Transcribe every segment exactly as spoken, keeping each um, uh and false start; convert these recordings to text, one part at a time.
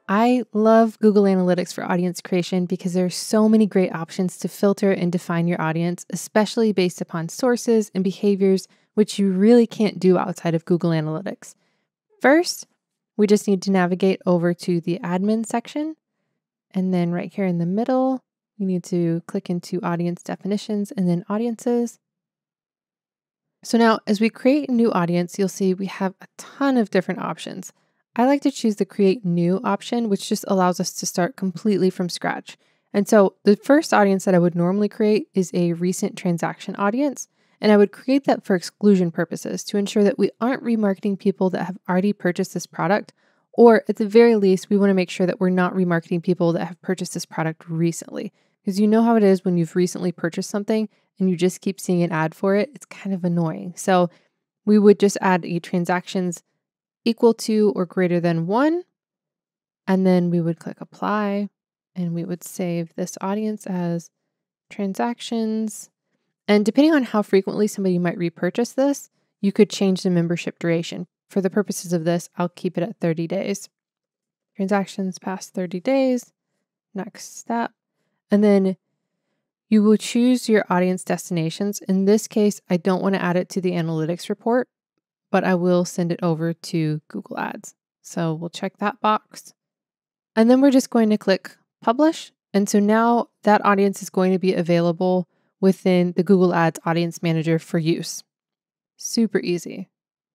I love Google Analytics for audience creation because there are so many great options to filter and define your audience, especially based upon sources and behaviors, which you really can't do outside of Google Analytics. First, we just need to navigate over to the admin section. And then right here in the middle, you need to click into audience definitions and then audiences. So now as we create a new audience, you'll see we have a ton of different options. I like to choose the create new option, which just allows us to start completely from scratch. And so the first audience that I would normally create is a recent transaction audience. And I would create that for exclusion purposes to ensure that we aren't remarketing people that have already purchased this product, or at the very least, we want to make sure that we're not remarketing people that have purchased this product recently. Because you know how it is when you've recently purchased something and you just keep seeing an ad for it, it's kind of annoying. So we would just add a transactions equal to or greater than one. And then we would click apply and we would save this audience as transactions. And depending on how frequently somebody might repurchase this, you could change the membership duration. For the purposes of this, I'll keep it at thirty days. Transactions past thirty days, next step. And then you will choose your audience destinations. In this case, I don't want to add it to the analytics report, but I will send it over to Google Ads. So we'll check that box. And then we're just going to click publish. And so now that audience is going to be available within the Google Ads Audience Manager for use. Super easy.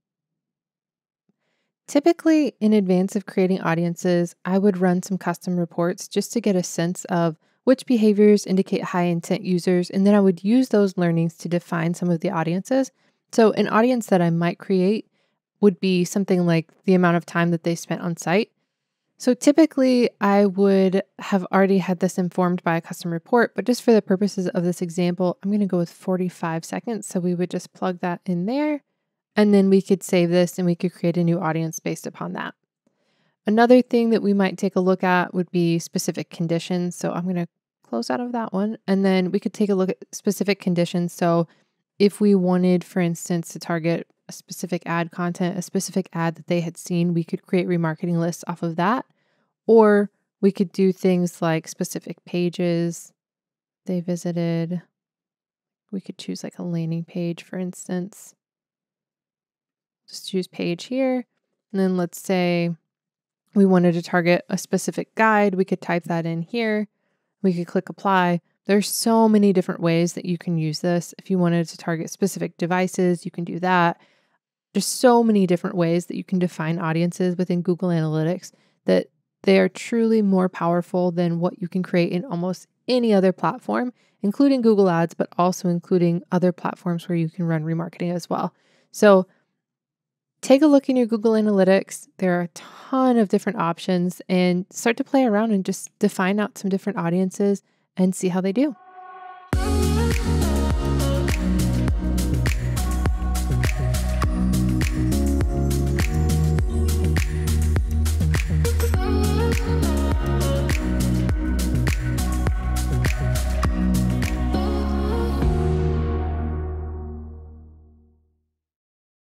Typically, in advance of creating audiences, I would run some custom reports just to get a sense of which behaviors indicate high intent users, and then I would use those learnings to define some of the audiences. So an audience that I might create would be something like the amount of time that they spent on site. So typically I would have already had this informed by a custom report, but just for the purposes of this example, I'm going to go with forty-five seconds. So we would just plug that in there and then we could save this and we could create a new audience based upon that. Another thing that we might take a look at would be specific conditions. So I'm going to close out of that one. And then we could take a look at specific conditions. So if we wanted, for instance, to target a specific ad content, a specific ad that they had seen, we could create remarketing lists off of that. Or we could do things like specific pages they visited. We could choose like a landing page, for instance. Just choose page here. And then let's say we wanted to target a specific guide. We could type that in here. We could click apply. There's so many different ways that you can use this. If you wanted to target specific devices, you can do that. There's so many different ways that you can define audiences within Google Analytics that they are truly more powerful than what you can create in almost any other platform, including Google Ads, but also including other platforms where you can run remarketing as well. So take a look in your Google Analytics. There are a ton of different options and start to play around and just define out some different audiences and see how they do.